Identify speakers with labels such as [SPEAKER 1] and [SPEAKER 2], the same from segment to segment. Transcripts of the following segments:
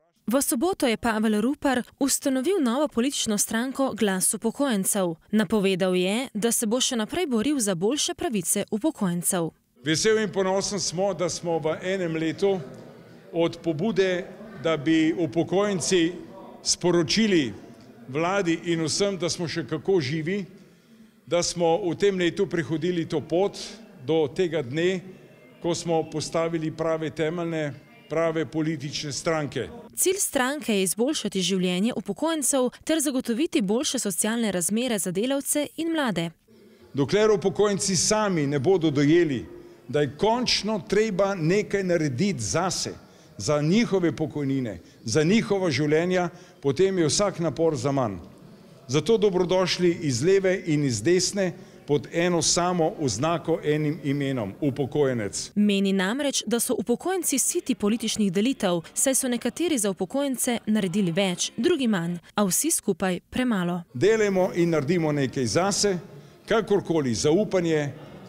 [SPEAKER 1] V soboto je Pavel Rupar ustanovil novo politično stranko Glas upokojencev. Napovedal je, da se bo še naprej boril za boljše pravice upokojencev.
[SPEAKER 2] Vesel in ponosen smo, da smo v enem letu od pobude, da bi upokojenci sporočili vladi in vsem, da smo še kako živi, da smo v tem letu prehodili to pot do tega dne, ko smo postavili prave temeljne, prave politične stranke.
[SPEAKER 1] Cilj stranke je izboljšati življenje upokojencev ter zagotoviti boljše socialne razmere za delavce in mlade.
[SPEAKER 2] Dokler upokojenci sami ne bodo dojeli, da je končno treba nekaj narediti zase, za njihove pokojnine, za njihova življenja, potem je vsak napor zaman. Zato dobrodošli iz leve in iz desne pod eno samo oznako, enim imenom – upokojenec.
[SPEAKER 1] Meni namreč, da so upokojenci siti političnih delitev, saj so nekateri za upokojence naredili več, drugi manj, a vsi skupaj premalo.
[SPEAKER 2] Delajmo in naredimo nekaj zase, kakorkoli zaupanje,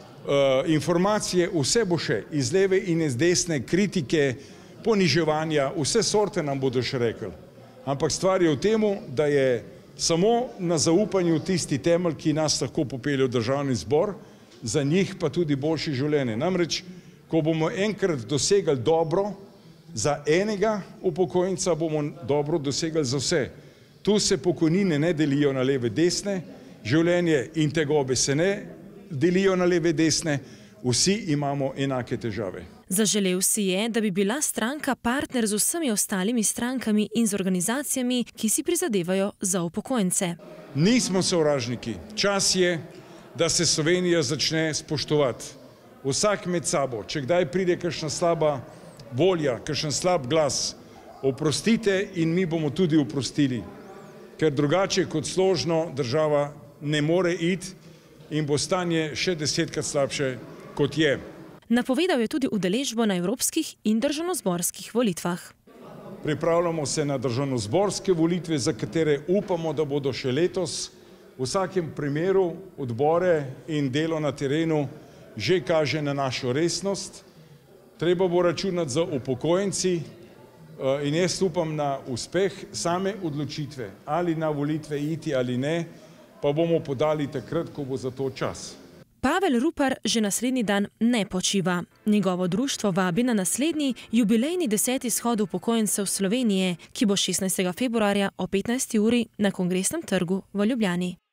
[SPEAKER 2] informacije, vse bo še iz leve in iz desne, kritike, poniževanja, vse sorte nam bodo še rekli. Ampak stvar je v tem, da je samo na zaupanju tisti temelj, ki nas lahko popelje v Državni zbor, za njih pa tudi boljše življenje. Namreč, ko bomo enkrat dosegali dobro za enega upokojenca, bomo dobro dosegali za vse. Tu se pokojnine ne delijo na leve desne, življenje in tegobe se ne delijo na leve desne, vsi imamo enake težave.
[SPEAKER 1] Zaželel si je, da bi bila stranka partner z vsemi ostalimi strankami in z organizacijami, ki si prizadevajo za upokojence.
[SPEAKER 2] Nismo sovražniki. Čas je, da se Slovenija začne spoštovati. Vsak med sabo, če kdaj pride kakšna slaba volja, kakšen slab glas, oprostite in mi bomo tudi oprostili. Ker drugače kot složno država ne more iti in bo stanje še 10-krat slabše, kot je.
[SPEAKER 1] Napovedal je tudi udeležbo na evropskih in državnozborskih volitvah.
[SPEAKER 2] Pripravljamo se na državnozborske volitve, za katere upamo, da bodo še letos. V vsakem primeru odbore in delo na terenu že kaže na našo resnost. Treba bo računati za upokojenci in jaz upam na uspeh same odločitve, ali na volitve iti ali ne, pa bomo podali takrat, ko bo za to čas.
[SPEAKER 1] Pavel Rupar že naslednji dan ne počiva. Njegovo društvo vabi na naslednji jubilejni 10. shod upokojencev Slovenije, ki bo 16. februarja o 15. uri na Kongresnem trgu v Ljubljani.